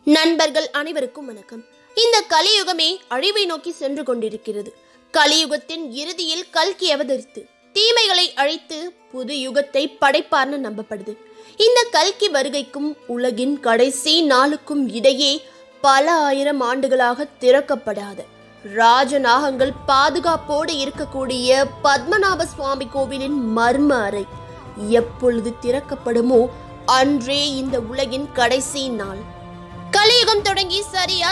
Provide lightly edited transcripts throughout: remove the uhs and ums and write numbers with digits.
நண்பர்கள் அனைவருக்கும் வணக்கம். இந்த கலியுகமே அழிவை நோக்கி சென்று கொண்டிருக்கிறது. கலியுகத்தின் இறுதியில் கல்கி அவதரித்து தீமைகளை அழித்து புது யுகத்தை படைப்பார்னு நம்பப்படுது. இந்த கல்கி வருகைக்கும் உலகின் கடைசி நாளுக்கும் இடையே பல ஆயிரம் ஆண்டுகளாக திறக்கப்படாத ராஜநாகங்கள் பாதுகாப்போடு இருக்கக்கூடிய பத்மநாப சுவாமி கோவிலின் மர்ம அறை எப்பொழுது திறக்கப்படுமோ அன்றே இந்த உலகின் கடைசி நாள். கலியுகம் தொடங்கி சரியா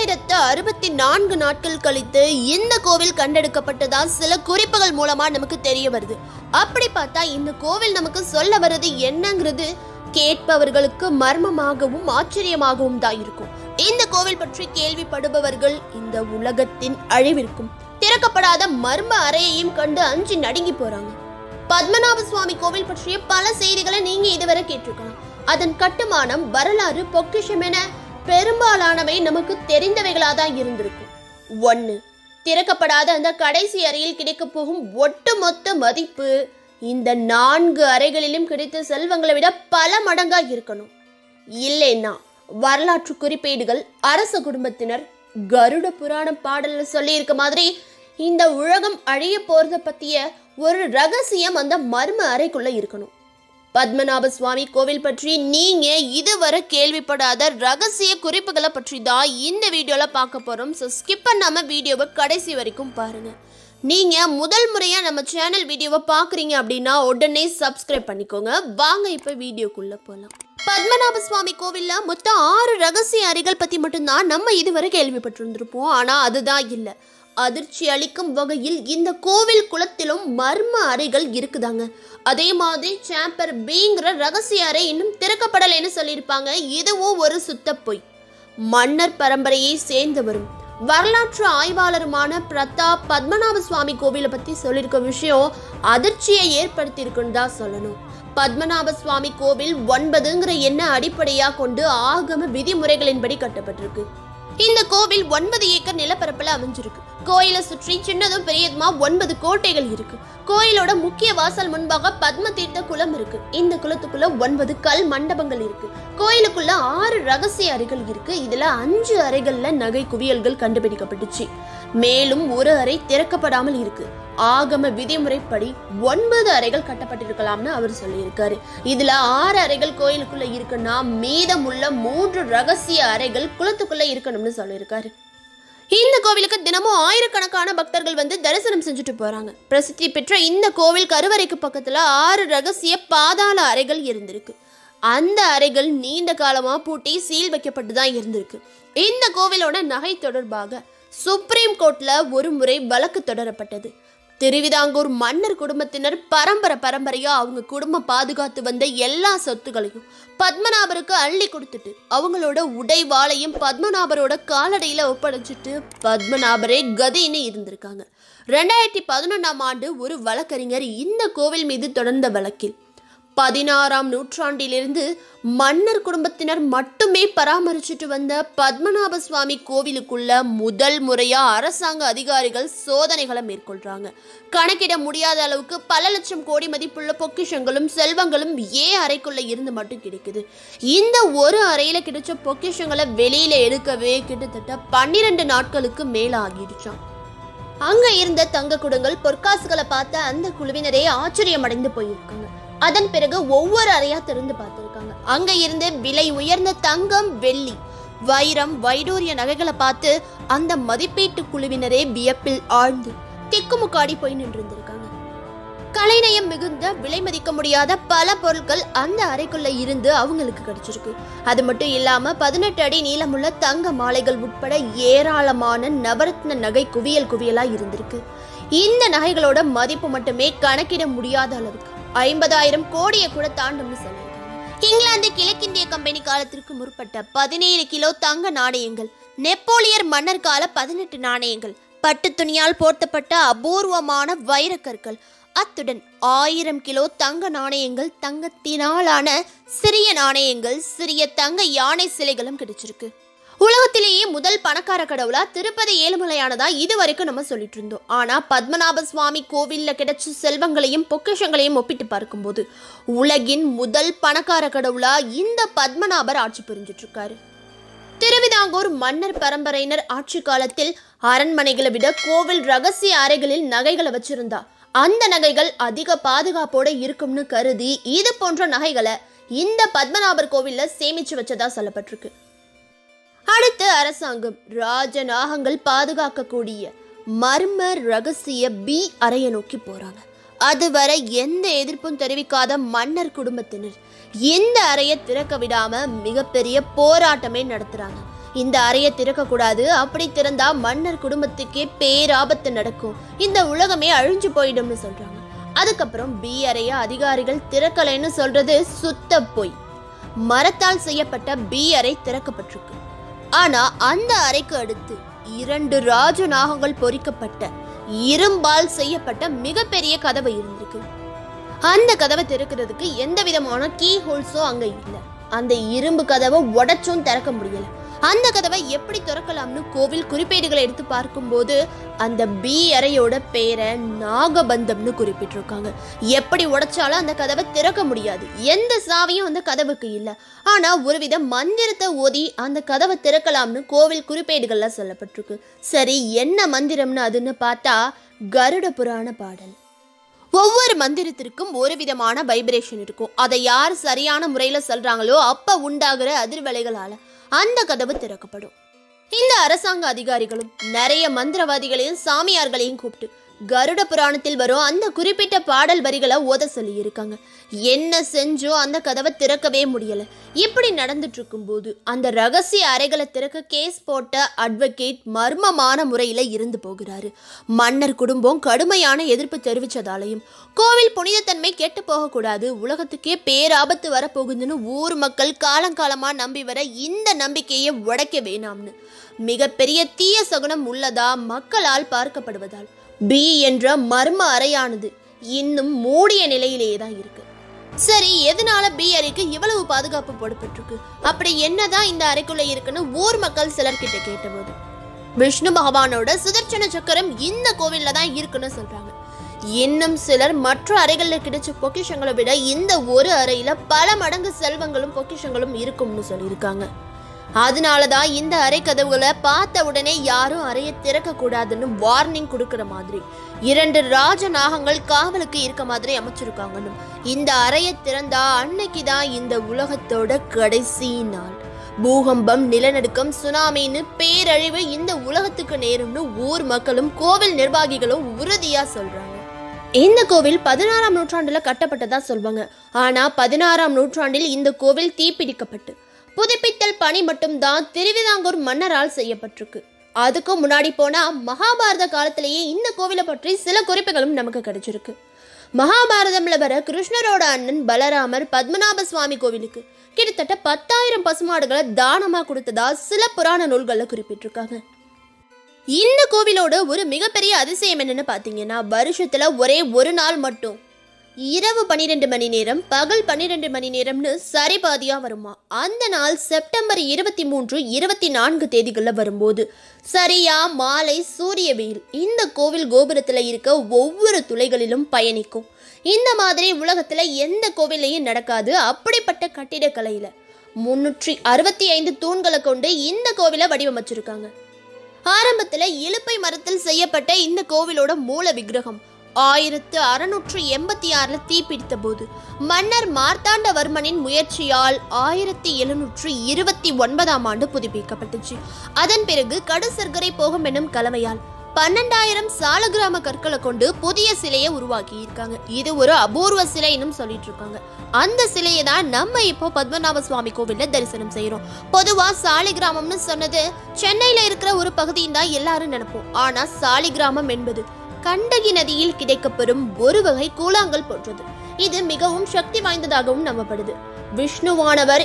964 நாட்கள் கழித்து இந்த கோவில் கண்டெடுக்கப்பட்டதா சில குறிப்புகள் மூலமா நமக்கு தெரிய வருது. அப்படி பார்த்தா இந்த கோவில் நமக்கு சொல்ல வருது என்னங்கிறது கேட்பவர்களுக்கு மர்மமாகவும் ஆச்சரியமாகவும் தான் இருக்கும். இந்த கோவில் பற்றி கேள்விப்படுபவர்கள் இந்த உலகத்தின் அழிவிற்கும் திறக்கப்படாத மர்ம அறையையும் கண்டு அஞ்சி நடுங்கி போறாங்க. பத்மநாப சுவாமி கோவில் பற்றிய பல செய்திகளை நீங்க இதுவரை கேட்டிருக்கலாம். அதன் கட்டுமானம், வரலாறு, பொக்கிஷம் என பெரும்பாலானவை நமக்கு தெரிந்தவைகளாதான் இருந்திருக்கும். 1. திறக்கப்படாத அந்த கடைசி அறையில் கிடைக்க போகும் ஒட்டுமொத்த மதிப்பு இந்த 4 அறைகளிலும் கிடைத்த செல்வங்களை விட பல மடங்கா இருக்கணும். இல்லைன்னா வரலாற்று குறிப்பேடுகள், அரச குடும்பத்தினர், கருட புராண பாடல்ல சொல்லி இருக்க மாதிரி இந்த உலகம் அழிய போறத பத்திய ஒரு ரகசியம் அந்த மர்ம அறைக்குள்ள இருக்கணும். பத்மநாப சுவாமி கோவில் பற்றி நீங்க இதுவரை கேள்விப்படாத ரகசிய குறிப்புகளை பற்றி தான் இந்த வீடியோல பார்க்க போறோம். ஸோ ஸ்கிப் பண்ணாம வீடியோவை கடைசி வரைக்கும் பாருங்க. நீங்க முதல் முறையா நம்ம சேனல் வீடியோவை பாக்குறீங்க அப்படின்னா உடனே சப்ஸ்கிரைப் பண்ணிக்கோங்க. வாங்க இப்ப வீடியோக்குள்ள போலாம். பத்மநாப சுவாமி கோவில்ல மொத்தம் 6 ரகசிய அறைகள் பத்தி மட்டும்தான் நம்ம இதுவரை கேள்விப்பட்டிருந்திருப்போம். ஆனா அதுதான் இல்லை. அதிர்ச்சி அளிக்கும் வகையில் இந்த கோவில் குளத்திலும் மர்ம அறைகள் இருக்குதாங்க. அதே மாதிரி சாம்பர் பீங்கிற ரகசிய அறை இன்னும் திறக்கப்படலைன்னு சொல்லியிருப்பாங்க. இதுவும் ஒரு சுத்த பொய். மன்னர் பரம்பரையை சேர்ந்தவரும் வரலாற்று ஆய்வாளருமான பிரதாப் பத்மநாப சுவாமி கோவிலை பத்தி சொல்லியிருக்க விஷயம் அதிர்ச்சியை ஏற்படுத்தி இருக்குன்னு தான் சொல்லணும். பத்மநாப சுவாமி கோவில் 9ங்கிற எண்ண அடிப்படையா கொண்டு ஆகம விதிமுறைகளின்படி கட்டப்பட்டிருக்கு. இந்த கோவில் 9 ஏக்கர் நிலப்பரப்புல அமைஞ்சிருக்கு. கோயிலை சுற்றி சின்னதும் பெரியதுமா 9 கோட்டைகள் இருக்கு. கோயிலோட முக்கிய வாசல் முன்பாக பத்ம தீர்த்த குளம் இருக்கு. இந்த குளத்துக்குள்ள 9 கல் மண்டபங்கள் இருக்கு. கோயிலுக்குள்ள 6 ரகசிய அறைகள் இருக்கு. இதுல 5 அறைகள்ல நகை குவியல்கள் கண்டுபிடிக்கப்பட்டுச்சு. மேலும் ஒரு அறை திறக்கப்படாமல் இருக்கு. ஆகம விதிமுறைப்படி 9 அறைகள் கட்டப்பட்டிருக்கலாம்னு அவர் சொல்லியிருக்காரு. இதுல 6 அறைகள் கோயிலுக்குள்ள இருக்குன்னா மீதமுள்ள 3 ரகசிய அறைகள் குளத்துக்குள்ள இருக்கணும்னு சொல்லியிருக்காரு. இந்த கோவிலுக்கு தினமும் ஆயிரக்கணக்கான பக்தர்கள் வந்து தரிசனம் செஞ்சுட்டு போறாங்க. பிரசித்தி பெற்ற இந்த கோவில் கருவறைக்கு பக்கத்துல 6 ரகசிய பாதாள அறைகள் இருந்திருக்கு. அந்த அறைகள் நீண்ட காலமா பூட்டி சீல் வைக்கப்பட்டுதான் இருந்திருக்கு. இந்த கோவிலோட நகை தொடர்பாக சுப்ரீம் கோர்ட்ல ஒரு முறை வழக்கு தொடரப்பட்டது. திருவிதாங்கூர் மன்னர் குடும்பத்தினர் பரம்பரையா அவங்க குடும்பம் பாதுகாத்து வந்த எல்லா சொத்துக்களையும் பத்மநாபருக்கு அள்ளி கொடுத்துட்டு அவங்களோட உடைவாளையும் பத்மநாபரோட காலடியில ஒப்படைச்சிட்டு பத்மநாபரே கதின்னு இருந்திருக்காங்க. 2011ஆம் ஆண்டு ஒரு வழக்கறிஞர் இந்த கோவில் மீது தொடர்ந்த வழக்கில் 16ஆம் நூற்றாண்டிலிருந்து மன்னர் குடும்பத்தினர் மட்டுமே பராமரிச்சுட்டு வந்த பத்மநாப சுவாமி கோவிலுக்குள்ள முதல் முறையா அரசாங்க அதிகாரிகள் சோதனைகளை மேற்கொள்றாங்க. கணக்கிட முடியாத அளவுக்கு பல லட்சம் கோடி மதிப்புள்ள பொக்கிஷங்களும் செல்வங்களும் அறைக்குள்ள இருந்து மட்டும் கிடைக்குது. இந்த ஒரு அறையில கிடைச்ச பொக்கிஷங்களை வெளியில எடுக்கவே கிட்டத்தட்ட 12 நாட்களுக்கு மேல ஆகிடுச்சான். அங்க இருந்த தங்க குடங்கள், பொற்காசுகளை பார்த்த அந்த குழுவினரே ஆச்சரியம் அடைந்து போயிருக்காங்க. அதன் பிறகு ஒவ்வொரு அறையா திறந்து பார்த்திருக்காங்க. அங்க இருந்து விலை உயர்ந்த தங்கம், வெள்ளி, வைரம், வைடூரிய நகைகளை பார்த்து அந்த மதிப்பீட்டு குழுவினரே வியப்பில் ஆழ்ந்து திக்குமுக்காடி போய் நின்றிருந்திருக்காங்க. கலைநயம் மிகுந்த விலை மதிக்க முடியாத பல பொருட்கள் அந்த அறைக்குள்ள இருந்து அவங்களுக்கு கிடைச்சிருக்கு. அது மட்டும் இல்லாம 18 அடி நீளமுள்ள தங்க மாலைகள் உட்பட ஏராளமான நவரத்ன நகை குவியலா இருந்திருக்கு. இந்த நகைகளோட மதிப்பு மட்டுமே கணக்கிட முடியாத அளவுக்கு 50,000 கோடியை கூட தாண்டும்னு சொல்லியிருக்காங்க. இங்கிலாந்து கிழக்கிந்திய கம்பெனி காலத்திற்கு முற்பட்ட 17 கிலோ தங்க நாணயங்கள், நெப்போலியர் மன்னர் கால 18 நாணயங்கள், பட்டு துணியால் போர்த்தப்பட்ட அபூர்வமான வைரக்கற்கள், அத்துடன் 1000 கிலோ தங்க நாணயங்கள், தங்கத்தினாலான சிறிய நாணயங்கள், சிறிய தங்க யானை சிலைகளும் கிடைச்சிருக்கு. உலகத்திலேயே முதல் பணக்கார கடவுளா திருப்பதி ஏழுமலையானதா இது வரைக்கும் நம்ம சொல்லிட்டு இருந்தோம். ஆனா பத்மநாப சுவாமி கோவில்ல கிடைச்ச செல்வங்களையும் பொக்கிஷங்களையும் ஒப்பிட்டு பார்க்கும்போது உலகின் முதல் பணக்கார கடவுளா இந்த பத்மநாபர் ஆட்சி புரிஞ்சிட்டு இருக்காரு. திருவிதாங்கூர் மன்னர் பரம்பரையினர் ஆட்சி காலத்தில் அரண்மனைகளை விட கோவில் ரகசிய அறைகளில் நகைகளை வச்சிருந்தா அந்த நகைகள் அதிக பாதுகாப்போட இருக்கும்னு கருதி இது போன்ற நகைகளை இந்த பத்மநாபர் கோவில்ல சேமிச்சு வச்சதா சொல்லப்பட்டிருக்கு. அடுத்து அரசாங்கம் ராஜநாகங்கள் பாதுகாக்கக்கூடிய மர்ம ரகசிய பி அறையை நோக்கி போறாங்க. அதுவரை எந்த எதிர்ப்பும் தெரிவிக்காத மன்னர் குடும்பத்தினர் இந்த அறையை திறக்க விடாம மிகப்பெரிய போராட்டமே நடத்துறாங்க. இந்த அறையை திறக்க கூடாது, அப்படி திறந்தா மன்னர் குடும்பத்துக்கே பேராபத்து நடக்கும், இந்த உலகமே அழிஞ்சு போயிடும்னு சொல்றாங்க. அதுக்கப்புறம் பி அறைய அதிகாரிகள் திறக்கலைன்னு சொல்றது சுத்த பொய். மரத்தால் செய்யப்பட்ட பி அறை திறக்கப்பட்டிருக்கு. ஆனா அந்த அறைக்கு அடுத்து 2 ராஜநாகங்கள் பொறிக்கப்பட்ட இரும்பால் செய்யப்பட்ட மிகப்பெரிய கதவு இருந்திருக்கு. அந்த கதவை திறக்கிறதுக்கு எந்த விதமான கீ ஹோல்ஸோ அங்க இல்ல. அந்த இரும்பு கதவை உடைச்சும் திறக்க முடியல. அந்த கதவை எப்படி திறக்கலாம்னு கோவில் குறிப்பேடுகளை எடுத்து பார்க்கும்போது அந்த பி அறையோட பேரை நாகபந்தம்னு குறிப்பிட்டிருக்காங்க. எப்படி உடைச்சாலும் அந்த கதவை திறக்க முடியாது, எந்த சாவியும் அந்த கதவுக்கு இல்லை. ஆனா ஒருவித மந்திரத்தை ஓதி அந்த கதவை திறக்கலாம்னு கோவில் குறிப்பேடுகள்ல சொல்லப்பட்டிருக்கு. சரி, என்ன மந்திரம்னு அதுன்னு பார்த்தா கருட புராண பாடல். ஒவ்வொரு மந்திரத்திற்கும் ஒரு விதமான வைப்ரேஷன் இருக்கும். அதை யார் சரியான முறையில சொல்றாங்களோ அப்ப உண்டாகிற அதிர்வலைகளால அந்த கதவு திறக்கப்படும். இந்த அரசாங்க அதிகாரிகளும் நிறைய மந்திரவாதிகளையும் சாமியார்களையும் கூப்பிட்டு கருட புராணத்தில் வரும் அந்த குறிப்பிட்ட பாடல் வரிகளை ஓத சொல்லி இருக்காங்க. என்ன செஞ்சோ அந்த கதவை திறக்கவே முடியல. இப்படி நடந்துட்டு இருக்கும் போது அந்த ரகசிய அறைகளை திறக்க கேஸ் போட்ட அட்வொகேட் மர்மமான முறையில இருந்து போகிறாரு. மன்னர் குடும்பம் கடுமையான எதிர்ப்பு தெரிவிச்சதாலையும் கோவில் புனிதத்தன்மை கெட்டு போகக்கூடாது, உலகத்துக்கே பேராபத்து வரப்போகுதுன்னு ஊர் மக்கள் காலங்காலமா நம்பி வர இந்த நம்பிக்கையை உடைக்க வேணாம்னு மிகப்பெரிய தீய சகுனம் உள்ளதா மக்களால் பார்க்கப்படுவதால் பி என்ற மர்ம அறையானது இன்னும் மூடிய நிலையிலேயே தான் இருக்கு. சரி, எதனால பி அறைக்கு இவ்வளவு பாதுகாப்பு போடப்பட்டிருக்கு, அப்படி என்னதான் இந்த அறைக்குள்ள இருக்குன்னு ஊர் மக்கள் சிலர்கிட்ட கேட்டபோது விஷ்ணு பகவானோட சுதர்சன சக்கரம் இந்த கோவில்ல தான் இருக்குன்னு சொல்றாங்க. இன்னும் சிலர் மற்ற அறைகள்ல கிடைச்ச பொக்கிஷங்களை விட இந்த ஒரு அறையில பல மடங்கு செல்வங்களும் பொக்கிஷங்களும் இருக்கும்னு சொல்லியிருக்காங்க. அதனாலதான் இந்த அறை கதவுகளை பார்த்த உடனே யாரும் அறையை திறக்க கூடாதுன்னு வார்னிங் கொடுக்கற மாதிரி 2 ராஜநாகங்கள் காவலுக்கு இருக்க மாதிரி அமைச்சிருக்காங்கன்னு. இந்த அறையை திறந்தா அன்னைக்குதான் இந்த உலகத்தோட கடைசி நாள். பூகம்பம், நிலநடுக்கம், சுனாமின்னு பேரழிவு இந்த உலகத்துக்கு நேரும்னு ஊர் மக்களும் கோவில் நிர்வாகிகளும் உறுதியா சொல்றாங்க. இந்த கோவில் 16ஆம் நூற்றாண்டுல கட்டப்பட்டதா சொல்வாங்க. ஆனா 16ஆம் நூற்றாண்டில் இந்த கோவில் தீப்பிடிக்கப்பட்டு புதுப்பித்தல் பணி மட்டும்தான் திருவிதாங்கூர் மன்னரால் செய்யப்பட்டிருக்கு. அதுக்கு முன்னாடி போனா மகாபாரத காலத்திலேயே இந்த கோவிலை பற்றி சில குறிப்புகளும் நமக்கு கிடைச்சிருக்கு. மகாபாரதம்ல வர கிருஷ்ணரோட அண்ணன் பலராமர் பத்மநாபஸ்வாமி கோவிலுக்கு கிட்டத்தட்ட 10,000 பசுமாடுகளை தானமா கொடுத்ததா சில புராண நூல்கள்ல குறிப்பிட்டிருக்காங்க. இந்த கோவிலோட ஒரு மிகப்பெரிய அதிசயம் என்னன்னு பாத்தீங்கன்னா, வருஷத்துல ஒரே ஒரு நாள் மட்டும் இரவு 12 மணி நேரம், பகல் 12 மணி நேரம்னு சரிபாதியா வருமா. அந்த நாள் செப்டம்பர் 23, 24 தேதிகளில் வரும்போது சரியா மாலை சூரிய வெயில் இந்த கோவில் கோபுரத்துல இருக்க ஒவ்வொரு துளைகளிலும் பயணிக்கும். இந்த மாதிரி உலகத்துல எந்த கோவிலையும் நடக்காது. அப்படிப்பட்ட கட்டிடக்கலையில 365 தூண்களை கொண்டு இந்த கோவிலை வடிவமைச்சிருக்காங்க. ஆரம்பத்துல இலுப்பை மரத்தில் செய்யப்பட்ட இந்த கோவிலோட மூல விக்கிரகம் 1686 தீப்பிடித்த போது மன்னர் மார்த்தாண்டவர்மனின் முயற்சியால் 1729ஆம் ஆண்டு புதுப்பிக்கப்பட்டுச்சு. அதன் பிறகு கடுசர்க்கரை போகும் என்னும் கலவையால் 12,000 சாலகிராம கற்களை கொண்டு புதிய சிலையை உருவாக்கி இருக்காங்க. இது ஒரு அபூர்வ சிலைன்னு சொல்லிட்டு இருக்காங்க. அந்த சிலையை தான் நம்ம இப்போ பத்மநாப சுவாமி கோவில்ல தரிசனம் செய்யறோம். பொதுவா சாலிகிராமம்னு சொன்னது சென்னையில இருக்கிற ஒரு பகுதியின் தான் எல்லாரும் நினைப்போம். ஆனா சாலிகிராமம் என்பது கண்டகி நதியில் கிடைக்கப்பெறும் ஒரு வகை கூழாங்கல் போன்றது. இது மிகவும் சக்தி வாய்ந்ததாகவும் நம்பப்படுது. விஷ்ணுவானவர்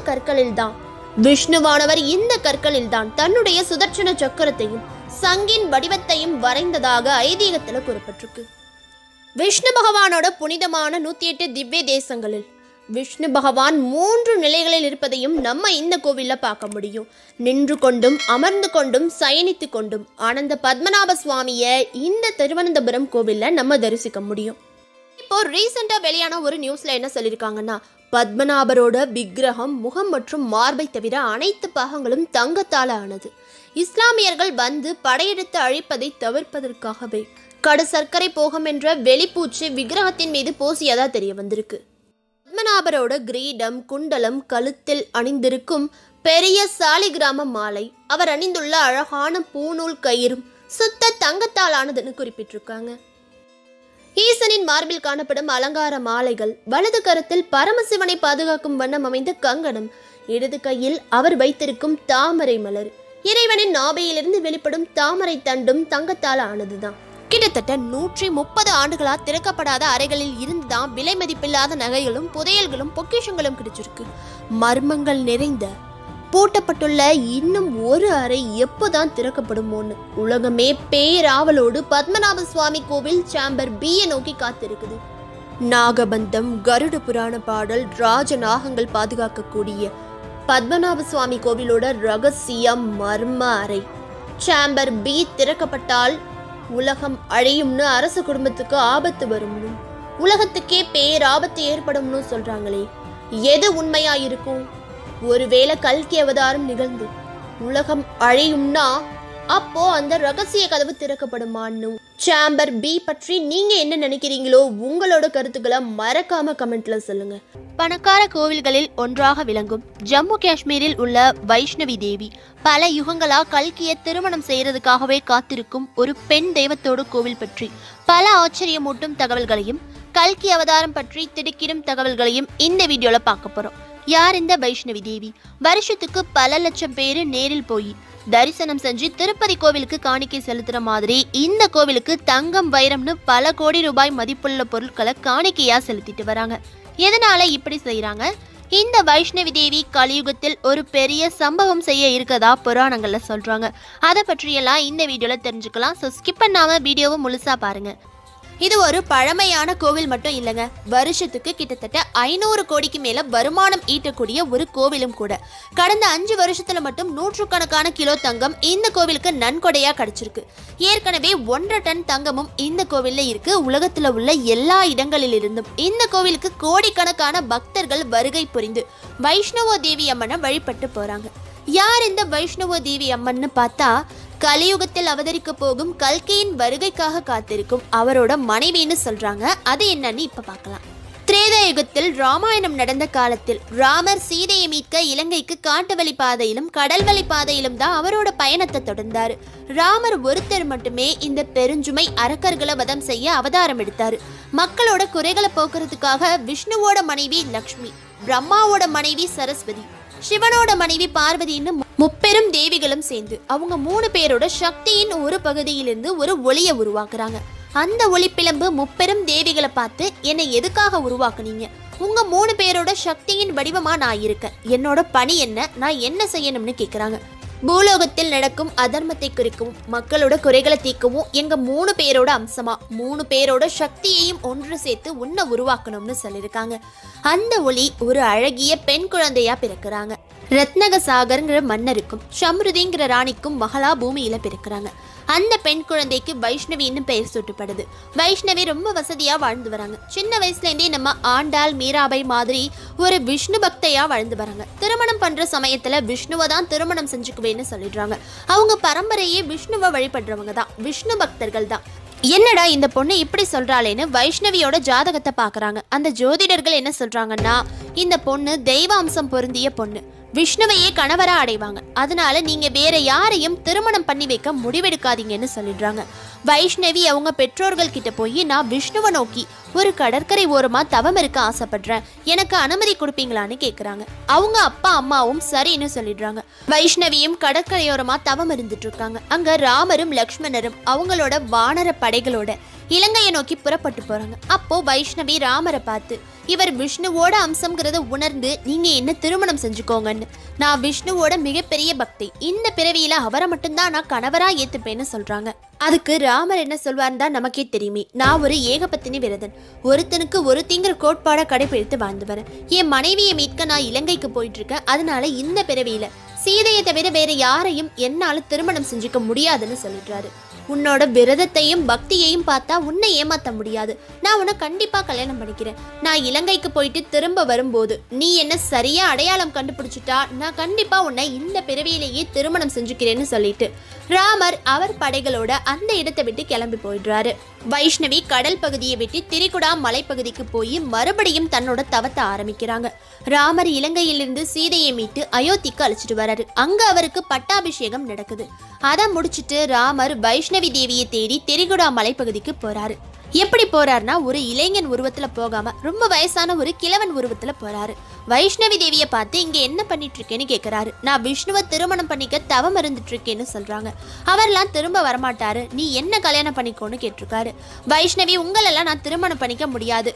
இந்த கற்களில் தான் தன்னுடைய சுதர்சன சக்கரத்தையும் சங்கின் வடிவத்தையும் வரைந்ததாக ஐதீகத்துல கூறப்பட்டிருக்கு. விஷ்ணு பகவானோட புனிதமான 108 திவ்ய தேசங்களில் விஷ்ணு பகவான் 3 நிலைகளில் இருப்பதையும் நம்ம இந்த கோவில்ல பார்க்க முடியும். நின்று கொண்டும், அமர்ந்து கொண்டும், சயனித்து கொண்டும் ஆனந்த பத்மநாப சுவாமிய இந்த திருவனந்தபுரம் கோவில்ல நம்ம தரிசிக்க முடியும். இப்போ ரீசெண்டா வெளியான ஒரு நியூஸ்ல என்ன சொல்லியிருக்காங்கன்னா, பத்மநாபரோட விக்கிரகம், முகம் மற்றும் மார்பை தவிர அனைத்து பாகங்களும் தங்கத்தால் ஆனது. இஸ்லாமியர்கள் வந்து படையெடுத்து அழிப்பதை தவிர்ப்பதற்காகவே கடு சர்க்கரை போகம் என்ற வெளிப்பூச்சு விக்கிரகத்தின் மீது பூசியதா தெரிய வந்திருக்கு. பத்மநாபரோட கிரீடம், குண்டலம், கழுத்தில் அணிந்திருக்கும் பெரிய சாலிகிராம மாலை, அவர் அணிந்துள்ள அழகான பூநூல் கயிறும் சுத்த தங்கத்தால் ஆனதுன்னு குறிப்பிட்டிருக்காங்க. ஈசனின் மார்பில் காணப்படும் அலங்கார மாலைகள், வலது கரத்தில் பரமசிவனை பாதுகாக்கும் வண்ணம் அமைந்த கங்கணம், இடது கையில் அவர் வைத்திருக்கும் தாமரை மலர், இறைவனின் நாபையிலிருந்து வெளிப்படும் தாமரை தண்டும் தங்கத்தால் ஆனதுதான். கிட்டத்தட்ட 130 ஆண்டுகளா திறக்கப்படாத அறைகளில் இருந்துதான் விலை மதிப்பில்லாத நகைகளும் புதையல்களும் பொக்கிஷங்களும் கிடைச்சிருக்கு. மர்மங்கள் நிறைந்த பூட்டப்பட்டுள்ள இன்னும் ஒரு அறை எப்போதான் திறக்கப்படுமோன்னு உலகமே பேராவலோடு பத்மநாப சுவாமி கோவில் சாம்பர் B நோக்கி காத்திருக்குது. நாகபந்தம், கருட புராண பாடல், ராஜநாகங்கள் பாதுகாக்கக்கூடிய பத்மநாப சுவாமி கோவிலோட ரகசிய மர்ம அறை சாம்பர் B திறக்கப்பட்டால் உலகம் அழியும்னு அரச குடும்பத்துக்கு ஆபத்து வரும்னு, உலகத்துக்கே பேராபத்து ஏற்படும்னு சொல்றாங்களே, எது உண்மையா இருக்கும்? ஒருவேளை கல்கி அவதாரம் நிகழ்ந்து உலகம் அழியும்னா அப்போ அந்த ரகசிய கதவு திறக்கப்படுமான்னு சாம்பர் B பற்றி நீங்க என்ன நினைக்கிறீங்களோ உங்களோட கருத்துக்களை மறக்காம கமெண்ட்ல சொல்லுங்க. பணக்கார கோவில்களில் ஒன்றாக விளங்கும் ஜம்மு காஷ்மீரில் உள்ள வைஷ்ணவி தேவி பல யுகங்களா கல்கியை திருமணம் செய்யறதுக்காகவே காத்திருக்கும் ஒரு பெண் தெய்வத்தோட கோவில் பற்றி பல ஆச்சரியமூட்டும் தகவல்களையும் கல்கி அவதாரம் பற்றி திடுக்கிடும் தகவல்களையும் இந்த வீடியோல பார்க்க போறோம். யார் இந்த வைஷ்ணவி தேவி? வருஷத்துக்கு பல லட்சம் பேரு நேரில் போய் தரிசனம் செஞ்சு திருப்பதி கோவிலுக்கு காணிக்கை செலுத்துற மாதிரி இந்த கோவிலுக்கு தங்கம், வைரம்னு பல கோடி ரூபாய் மதிப்புள்ள பொருட்களை காணிக்கையா செலுத்திட்டு வராங்க. எதனால இப்படி செய்யறாங்க? இந்த வைஷ்ணவி தேவி கலியுகத்தில் ஒரு பெரிய சம்பவம் செய்ய இருக்கதா புராணங்கள்ல சொல்றாங்க. அதை பற்றியெல்லாம் இந்த வீடியோல தெரிஞ்சுக்கலாம். ஸோ ஸ்கிப் பண்ணாம வீடியோவை முழுசா பாருங்க. இது ஒரு பழமையான கோவில் மட்டும் இல்லைங்க, வருஷத்துக்கு கிட்டத்தட்ட 500 கோடிக்கு மேல வருமானம் ஈட்டக்கூடிய ஒரு கோவிலும் கூட. கடந்த 5 வருஷத்துல மட்டும் 100கணக்கான கிலோ தங்கம் இந்த கோவிலுக்கு நன்கொடையா கிடைச்சிருக்கு. ஏற்கனவே 1.5 டன் தங்கமும் இந்த கோவில்ல இருக்கு. உலகத்துல உள்ள எல்லா இடங்களிலிருந்தும் இந்த கோவிலுக்கு கோடிக்கணக்கான பக்தர்கள் வருகை புரிந்து வைஷ்ணவ தேவி அம்மனை வழிபட்டு போறாங்க. யார் இந்த வைஷ்ணவ தேவி அம்மன்னு பார்த்தா, கலியுகத்தில் அவதரிக்க போகும் கல்கியின் வருகைக்காக காத்திருக்கும் அவரோட மனைவின்னு சொல்றாங்க. அது என்னன்னு இப்ப பார்க்கலாம். திரேதா யுகத்தில் ராமாயணம் நடந்த காலத்தில் ராமர் சீதையை மீட்க இலங்கைக்கு காட்டு வழி பாதையிலும் கடல் வழி பாதையிலும் தான் அவரோட பயணத்தை தொடர்ந்தாரு. ராமர் ஒருத்தர் மட்டுமே இந்த பெருஞ்சுமை அரக்கர்களை வதம் செய்ய அவதாரம் எடுத்தாரு. மக்களோட குறைகளை போக்குறதுக்காக விஷ்ணுவோட மனைவி லக்ஷ்மி, பிரம்மாவோட மனைவி சரஸ்வதி, சிவனோட மனைவி பார்வதின்னு முப்பெரும் தேவிகளும் சேர்ந்து அவங்க 3 பேரோட சக்தியின் ஒரு பகுதியிலிருந்து ஒரு ஒளியை உருவாக்குறாங்க. அந்த ஒளிப்பிளம்பு முப்பெரும் தேவிகளை பார்த்து, என்னை எதுக்காக உருவாக்குனீங்க? உங்க 3 பேரோட சக்தியின் வடிவமா நான் இருக்கேன், என்னோட பணி என்ன, நான் என்ன செய்யணும்னு கேட்குறாங்க. பூலோகத்தில் நடக்கும் அதர்மத்தை குறிக்கவும் மக்களோட குறைகளை தீர்க்கவும் எங்க 3 பேரோட அம்சமா 3 பேரோட சக்தியையும் ஒன்று சேர்த்து உன்னை உருவாக்கணும்னு சொல்லியிருக்காங்க. அந்த ஒளி ஒரு அழகிய பெண் குழந்தையா பிறக்கிறாங்க. ரத்னக சாகர்ங்கிற மன்னருக்கும் சம்ருதிங்கிற ராணிக்கும் மகளா பூமியில பிறக்கிறாங்க. அந்த பெண் குழந்தைக்கு வைஷ்ணவின்னு பெயர் சூட்டப்படுது. வைஷ்ணவி ரொம்ப வசதியா வாழ்ந்து வராங்க. சின்ன வயசுல இருந்தே நம்ம ஆண்டாள், மீராபை மாதிரி ஒரு விஷ்ணு பக்தையா வாழ்ந்து வராங்க. திருமணம் பண்ற சமயத்துல விஷ்ணுவை தான் திருமணம் செஞ்சுக்குவேன்னு சொல்லிடுறாங்க. அவங்க பரம்பரையே விஷ்ணுவை வழிபடுறவங்க தான், விஷ்ணு பக்தர்கள் தான். என்னடா இந்த பொண்ணு இப்படி சொல்றாளேன்னு வைஷ்ணவியோட ஜாதகத்தை பாக்குறாங்க. அந்த ஜோதிடர்கள் என்ன சொல்றாங்கன்னா, இந்த பொண்ணு தெய்வ அம்சம் பொருந்திய பொண்ணு, விஷ்ணுவையே கணவரா அடைவாங்க, அதனால நீங்க வேற யாரையும் திருமணம் பண்ணி வைக்க முடிவெடுக்காதீங்கன்னு சொல்லிடுறாங்க. வைஷ்ணவி அவங்க பெற்றோர்கள் கிட்ட போய், நான் விஷ்ணுவை நோக்கி ஒரு கடற்கரை ஓரமா தவம் இருக்க ஆசைப்படுறேன், எனக்கு அனுமதி கொடுப்பீங்களான்னு கேக்குறாங்க. அவங்க அப்பா அம்மாவும் சரின்னு சொல்லிடுறாங்க. வைஷ்ணவியும் கடற்கரையோரமா தவம் இருந்துட்டு இருக்காங்க. அங்க ராமரும் லக்ஷ்மணரும் அவங்களோட வானர படைகளோட இலங்கையை நோக்கி புறப்பட்டு போறாங்க. அப்போ வைஷ்ணவி ராமரை பார்த்து, இவர் விஷ்ணுவோட அம்சம்ங்கிறத உணர்ந்து நீங்க என்ன திருமணம் செஞ்சுக்கோங்கன்னு, நான் விஷ்ணுவோட மிகப்பெரிய பக்தி, இந்த பிறவியில அவரை மட்டும்தான் நான் கணவரா ஏத்துப்பேன்னு சொல்றாங்க. அதுக்கு ராமர் என்ன சொல்வார்னு தான் நமக்கே தெரியுமே, நான் ஒரு ஏகபத்தினி விரதன், ஒருத்தனுக்கு ஒருத்திங்கிற கோட்பாட கடைபிடித்து வாழ்ந்து வரேன், என் மனைவியை மீட்க நான் இலங்கைக்கு போயிட்டு இருக்கேன், அதனால இந்த பிறவியில சீதையை தவிர வேற யாரையும் என்னால திருமணம் செஞ்சுக்க முடியாதுன்னு சொல்லிடுறாரு. உன்னோட விரதத்தையும் பக்தியையும் பார்த்தா உன்னை ஏமாத்த முடியாது. நான் உன்னை கண்டிப்பா கல்யாணம் பண்ணிக்கிறேன். நான் இலங்கைக்கு போயிட்டு திரும்ப வரும்போது நீ என்ன சரியா அடையாளம் கண்டுபிடிச்சிட்டா நான் கண்டிப்பா உன்னை இந்த பிறவியிலேயே திருமணம் செஞ்சுக்கிறேன்னு சொல்லிட்டு ராமர் அவர் படைகளோட அந்த இடத்தை விட்டு கிளம்பி போயிடுறாரு. வைஷ்ணவி கடல் பகுதியை விட்டு திரிகுடா மலைப்பகுதிக்கு போய் மறுபடியும் தன்னோட தவத்தை ஆரம்பிக்கிறாங்க. ராமர் இலங்கையிலிருந்து சீதையை மீட்டு அயோத்திக்கு அழைச்சிட்டு வராரு. அங்க அவருக்கு பட்டாபிஷேகம் நடக்குது. அதை முடிச்சிட்டு ராமர் வைஷ்ணவி தேவியை தேடி திரிகுடா மலைப்பகுதிக்கு போறாரு. எப்படி போறாருன்னா ஒரு இளைஞன் உருவத்துல போகாம ரொம்ப வயசான ஒரு கிழவன் உருவத்துல போறாரு. வைஷ்ணவி தேவியை பார்த்து இங்க என்ன பண்ணிட்டு இருக்கேன்னு கேட்கிறாரு. நான் விஷ்ணுவை திருமணம் பண்ணிக்க தவம் இருந்துட்டு இருக்கேன்னு சொல்றாங்க. அவர்லாம் திரும்ப வரமாட்டாரு, நீ என்ன கல்யாணம் பண்ணிக்கோன்னு கேட்டிருக்காரு. வைஷ்ணவி உங்களெல்லாம் நான் திருமணம் பண்ணிக்க முடியாது,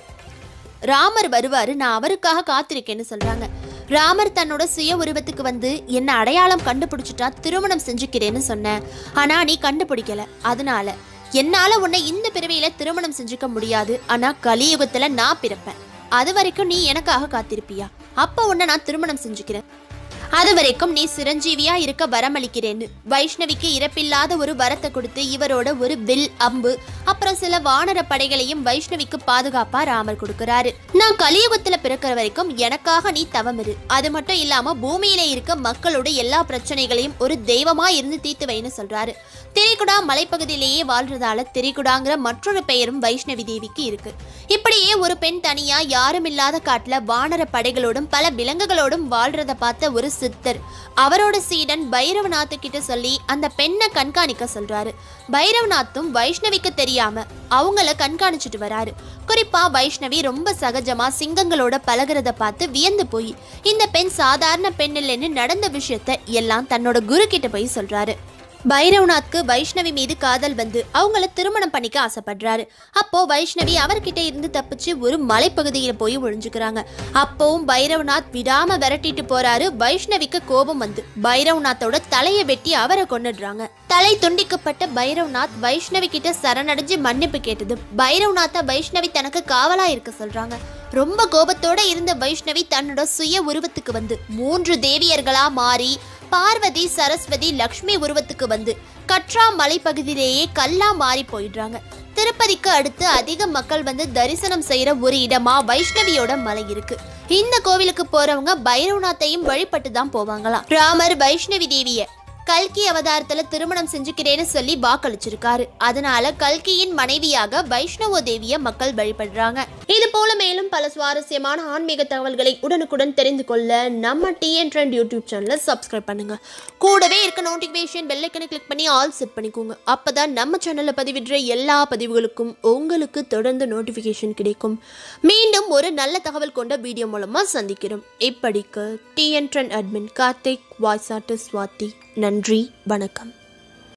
ராமர் வருவாரு, நான் அவருக்காக காத்திருக்கேன்னு சொல்றாங்க. ராமர் தன்னோட சுய உருவத்துக்கு வந்து என்ன அடையாளம் கண்டுபிடிச்சிட்டா திருமணம் செஞ்சுக்கிறேன்னு சொன்னேன். ஆனா நீ கண்டுபிடிக்கல, அதனால என்னால உன்னை இந்த பிறவியில திருமணம் செஞ்சுக்க முடியாது. ஆனா கலியுகத்துல நான் பிறப்பேன், அது வரைக்கும் நீ எனக்காக காத்திருப்பியா? அப்ப உன்னை நான் திருமணம் செஞ்சுக்கிறேன், அது வரைக்கும் நீ சிரஞ்சீவியா இருக்க வரமளிக்கிறேன்னு வைஷ்ணவிக்கு இறப்பில்லாத ஒரு வரத்தை கொடுத்து இவரோட ஒரு வில், அம்பு, அப்புறம் சில வானர படைகளையும் வைஷ்ணவிக்கு பாதுகாப்பா ராமர் கொடுக்கிறாரு. நான் கலியுகத்துல பிறக்கிற வரைக்கும் எனக்காக நீ தவம் இரு, அது மட்டும் இல்லாம பூமியில இருக்க மக்களோட எல்லா பிரச்சனைகளையும் ஒரு தெய்வமா இருந்து தீர்த்து வைன்னு சொல்றாரு. திரிகுடா மலைப்பகுதியிலேயே வாழ்றதால திரிகுடாங்கிற மற்றொரு பெயரும் வைஷ்ணவி தேவிக்கு இருக்கு. இப்படியே ஒரு பெண் தனியா யாரும் இல்லாத காட்டுல வானர படைகளோடும் பல விலங்குகளோடும் வாழ்றத பார்த்த ஒரு சித்தர் அவரோட சீடன் பைரவநாத்து கிட்ட சொல்லி அந்த பெண்ணை கண்காணிக்க சொல்றாரு. பைரவநாத்தும் வைஷ்ணவிக்கு தெரியாம அவங்கள கண்காணிச்சுட்டு வராரு. குறிப்பா வைஷ்ணவி ரொம்ப சகஜமா சிங்கங்களோட பழகிறத பார்த்து வியந்து போய் இந்த பெண் சாதாரண பெண் இல்லைன்னு நடந்த விஷயத்த எல்லாம் தன்னோட குரு கிட்ட போய் சொல்றாரு. பைரவநாத்க்கு வைஷ்ணவி மீது காதல் வந்து அவங்கள திருமணம் பண்ணிக்க ஆசைப்படுறாரு. அப்போ வைஷ்ணவி அவர்கிட்ட இருந்து தப்பிச்சு ஒரு மலைப்பகுதியில போய் ஒழிஞ்சுக்கிறாங்க. அப்பவும் பைரவநாத் விடாம விரட்டிட்டு போறாரு. வைஷ்ணவிக்கு கோபம் வந்து பைரவநாத்தோட தலையை வெட்டி அவரை கொன்னுடுறாங்க. தலை துண்டிக்கப்பட்ட பைரவநாத் வைஷ்ணவி கிட்ட சரணடைஞ்சு மன்னிப்பு கேட்டது. பைரவநாத்த வைஷ்ணவி தனக்கு காவலா இருக்க சொல்றாங்க. ரொம்ப கோபத்தோட இருந்த வைஷ்ணவி தன்னோட சுய உருவத்துக்கு வந்து 3 தேவியர்களா மாறி பார்வதி, சரஸ்வதி, லக்ஷ்மி உருவத்துக்கு வந்து கட்ரா மலைப்பகுதியிலேயே கல்லா மாறி போயிடுறாங்க. திருப்பதிக்கு அடுத்து அதிக மக்கள் வந்து தரிசனம் செய்யற ஒரு இடமா வைஷ்ணவியோட மலை இருக்கு. இந்த கோவிலுக்கு போறவங்க பைரவநாத்தையும் வழிபட்டு தான் போவாங்களாம். ராமர் வைஷ்ணவி தேவிய கல்கி அவதாரத்துல திருமணம் செஞ்சுக்கிறேன்னு சொல்லி வாக்களிச்சிருக்காரு. அதனால கல்கியின் மனைவியாக வைஷ்ணவோ தேவிய மக்கள் வழிபடுறாங்க. இது போல மேலும் பல சுவாரஸ்யமான ஆன்மீக தகவல்களை உடனுக்குடன் தெரிந்து கொள்ள நம்ம டிஎன் ட்ரெண்ட் யூடியூப் சேனலை சப்ஸ்கிரைப் பண்ணுங்க. கூடவே இருக்க நோட்டிபிகேஷன் பெல் ஐக்கனை கிளிக் பண்ணி ஆல் செட் பண்ணிக்கோங்க. அப்பதான் நம்ம சேனல்ல பதிவிடுற எல்லா பதிவுகளுக்கும் உங்களுக்கு தொடர்ந்து நோட்டிபிகேஷன் கிடைக்கும். மீண்டும் ஒரு நல்ல தகவல் கொண்ட வீடியோ மூலமா சந்திக்கிறோம். இப்படிக்கு TN trend admin Karthik, voice artist Swathi. நன்றி, வணக்கம்.